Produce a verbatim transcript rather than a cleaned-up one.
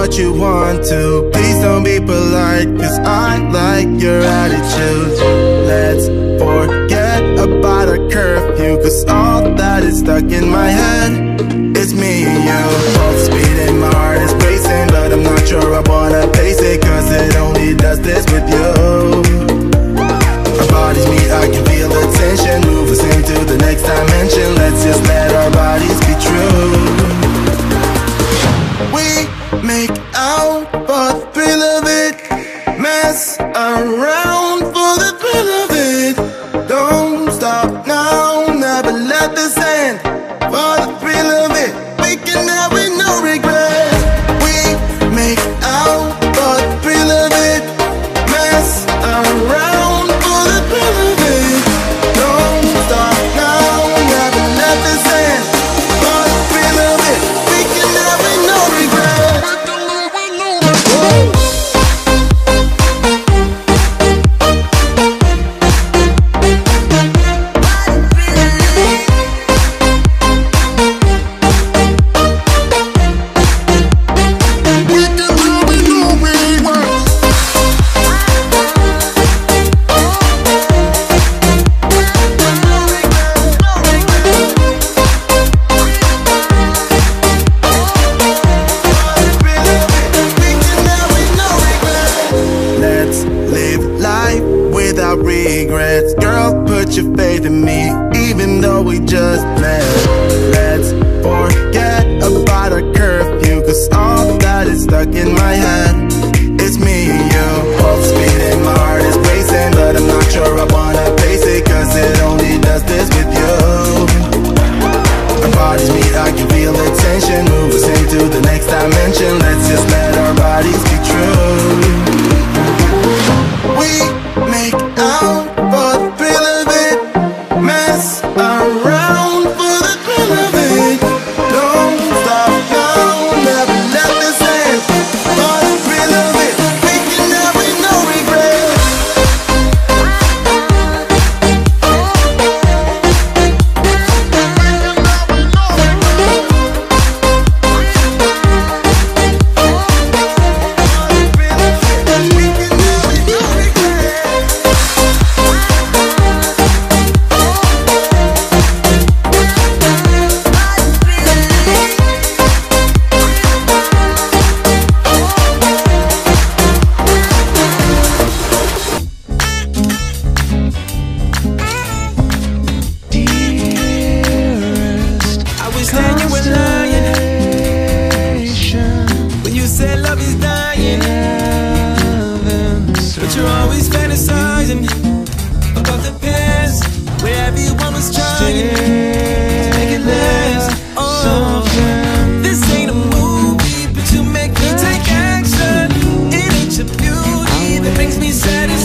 what you want to. Please don't be polite, cause I like your attitude. Let's forget about a curfew, cause all that is stuck in my head is me and you. Both speed and my heart is racing, but I'm not sure I wanna face it, cause it only does this with you. Our bodies meet, I can feel the tension, move us into the next dimension. Let's just let our bodies be true. We make out for the thrill of it, mess around for the thrill of it. Don't stop now, never let this end. For the thrill of it, we can have it, no regret. We make out for the thrill of it, mess around for the thrill of it. Don't stop now, never let this end. For the thrill of it, we can have it, no regret. Regrets, girl, put your faith in me, even though we just met. Let's forget about a curfew, cause all that is stuck in my head is me and you. Both speed and my heart is racing, but I'm not sure I wanna face it, cause it only does this with you. Our bodies meet, I can feel the tension, move us into the next dimension. Let's just let our bodies be true. We make out for the thrill of it, mess around for the thrill of it. Don't stop now, never let this end. For the thrill of it, we can have it, no regret. But you're always fantasizing about the past, where everyone was trying to make it last. Oh, this ain't a movie, but you make me take action. It ain't your beauty that makes me satisfied.